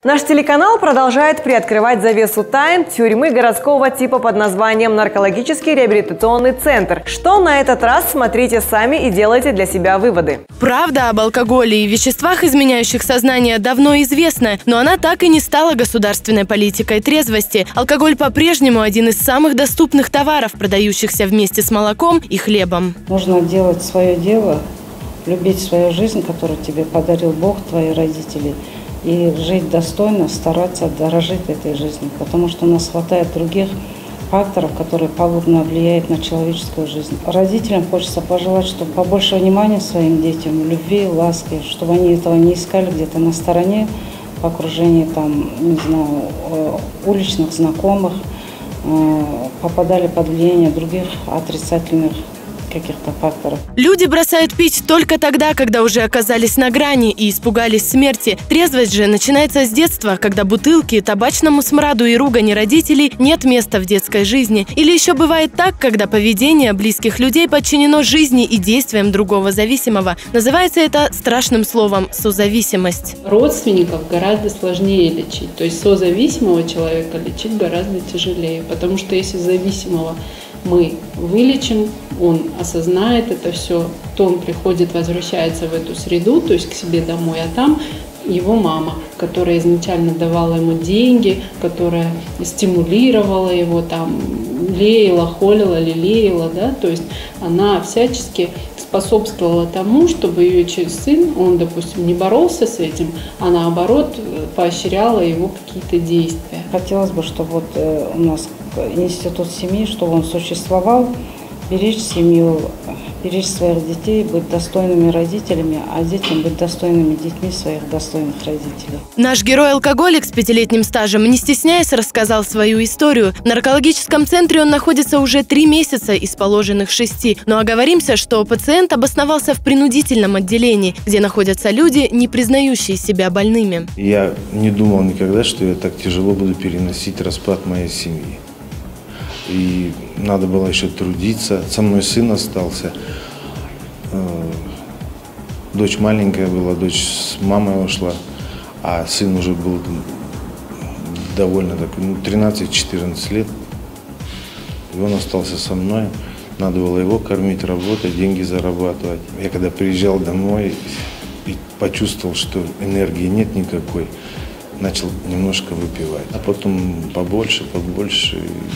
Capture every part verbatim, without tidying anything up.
Наш телеканал продолжает приоткрывать завесу тайн тюрьмы городского типа под названием «Наркологический реабилитационный центр». Что на этот раз, смотрите сами и делайте для себя выводы. Правда об алкоголе и веществах, изменяющих сознание, давно известна, но она так и не стала государственной политикой трезвости. Алкоголь по-прежнему один из самых доступных товаров, продающихся вместе с молоком и хлебом. Нужно делать свое дело, любить свою жизнь, которую тебе подарил Бог, твои родители, и жить достойно, стараться дорожить этой жизнью, потому что у нас хватает других факторов, которые пагубно влияют на человеческую жизнь. Родителям хочется пожелать, чтобы побольше внимания своим детям, любви, ласки, чтобы они этого не искали где-то на стороне, в окружении там, не знаю, уличных знакомых, попадали под влияние других отрицательных каких-то факторов. Люди бросают пить только тогда, когда уже оказались на грани и испугались смерти. Трезвость же начинается с детства, когда бутылки, табачному смраду и ругани родителей нет места в детской жизни. Или еще бывает так, когда поведение близких людей подчинено жизни и действиям другого зависимого. Называется это страшным словом «созависимость». Родственников гораздо сложнее лечить. То есть созависимого человека лечить гораздо тяжелее, потому что если зависимого мы вылечим, он осознает это все, то он приходит, возвращается в эту среду, то есть к себе домой, а там его мама, которая изначально давала ему деньги, которая стимулировала его, там, леяла, холила, лелеяла, да, то есть она всячески способствовала тому, чтобы ее сын, он, допустим, не боролся с этим, а наоборот поощряла его какие-то действия. Хотелось бы, чтобы вот у нас институт семьи, чтобы он существовал, беречь семью, беречь своих детей, быть достойными родителями, а детям быть достойными детьми своих достойных родителей. Наш герой-алкоголик с пятилетним стажем, не стесняясь, рассказал свою историю. В наркологическом центре он находится уже три месяца из положенных шести. Но оговоримся, что пациент обосновался в принудительном отделении, где находятся люди, не признающие себя больными. Я не думал никогда, что я так тяжело буду переносить распад моей семьи. И надо было еще трудиться. Со мной сын остался. Дочь маленькая была, дочь с мамой ушла, а сын уже был довольно такой, ну, тринадцать-четырнадцать лет. И он остался со мной. Надо было его кормить, работать, деньги зарабатывать. Я когда приезжал домой и почувствовал, что энергии нет никакой, начал немножко выпивать. А потом побольше, побольше.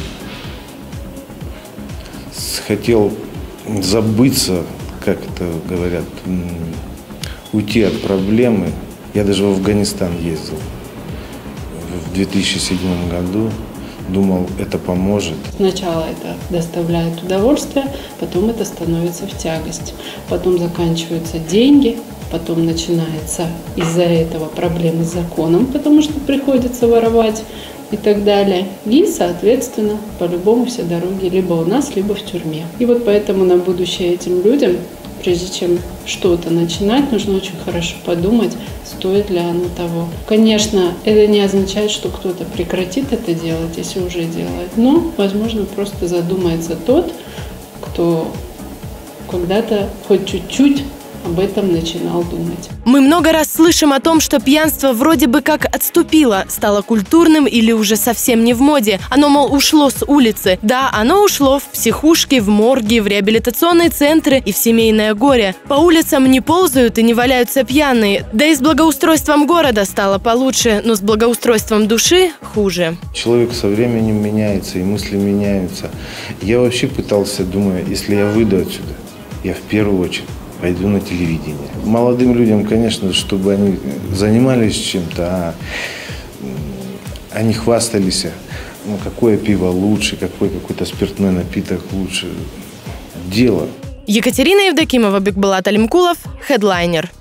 Хотел забыться, как это говорят, уйти от проблемы. Я даже в Афганистан ездил в две тысячи седьмом году. Думал, это поможет. Сначала это доставляет удовольствие, потом это становится в тягость. Потом заканчиваются деньги, потом начинается из-за этого проблемы с законом, потому что приходится воровать и так далее. И, соответственно, по-любому все дороги либо у нас, либо в тюрьме. И вот поэтому на будущее этим людям, прежде чем что-то начинать, нужно очень хорошо подумать, стоит ли оно того. Конечно, это не означает, что кто-то прекратит это делать, если уже делает, но, возможно, просто задумается тот, кто когда-то хоть чуть-чуть об этом начинал думать. Мы много раз слышим о том, что пьянство вроде бы как отступило, стало культурным или уже совсем не в моде. Оно, мол, ушло с улицы. Да, оно ушло в психушки, в морги, в реабилитационные центры и в семейное горе. По улицам не ползают и не валяются пьяные. Да и с благоустройством города стало получше, но с благоустройством души хуже. Человек со временем меняется, и мысли меняются. Я вообще пытался, думаю, если я выйду отсюда, я в первую очередь пойду на телевидение. Молодым людям, конечно, чтобы они занимались чем-то, а они хвастались, ну, какое пиво лучше, какой какой-то спиртной напиток лучше. Дело. Екатерина Евдокимова, Бекбулат Алимкулов, Хедлайнер.